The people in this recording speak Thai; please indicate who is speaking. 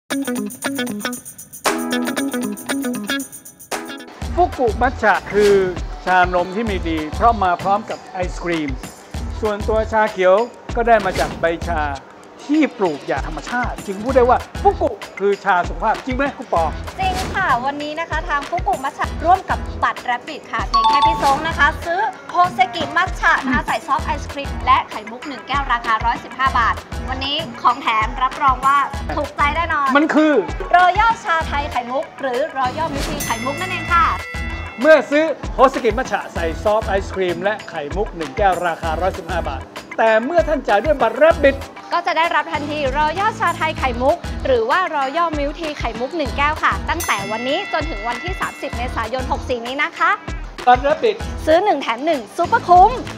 Speaker 1: ฟุกุมัทฉะคือชานมที่มีดีเพราะมาพร้อมกับไอศครีมส่วนตัวชาเขียวก็ได้มาจากใบชาที่ปลูกอย่างธรรมชาติจึงพูดได้ว่าฟุกุคือชาสุขภาพจริงไหมคุณปอ
Speaker 2: จริงค่ะวันนี้นะคะทางฟุกุมัทฉะร่วมกับบัตรแรปปิดค่ะเพียงแค่พี่ซงนะคะซื้อโฮเซกิมัทฉะนะคะใส่ซอฟต์ไอศครีมและไข่มุก1แก้วราคา115 บาทวันนี้ของแถมรับรองว่าถูกใจแน่นอน
Speaker 1: มันคือ
Speaker 2: รอยัลชาไทยไข่มุกหรือรอยัลมิลค์ทีไข่มุกนั่นเองค่ะ
Speaker 1: เมื่อซื้อโฮเซกิมัทฉะใส่ซอฟต์ไอศครีมและไข่มุก1แก้วราคา115 บาทแต่เมื่อท่านจ่ายด้วยบัตรแรปปิด
Speaker 2: ก็จะได้รับทันทีรอยัลชาไทยไข่มุกหรือว่ารอยัลมิลค์ทีไข่มุก1แก้วค่ะตั้งแต่วันนี้จนถึงวันที่30 เมษายน 64 นี้นะคะ
Speaker 1: บัตรแรปปิด
Speaker 2: ซื้อ1แถม1ซุปเปอร์คุ้ม